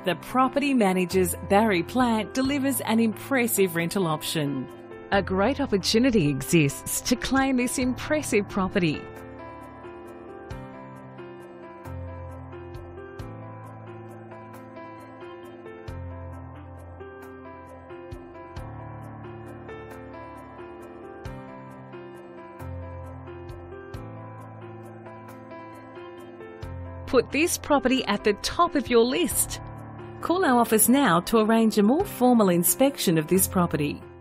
The property manager's Barry Plant delivers an impressive rental option. A great opportunity exists to claim this impressive property. Put this property at the top of your list. Call our office now to arrange a more formal inspection of this property.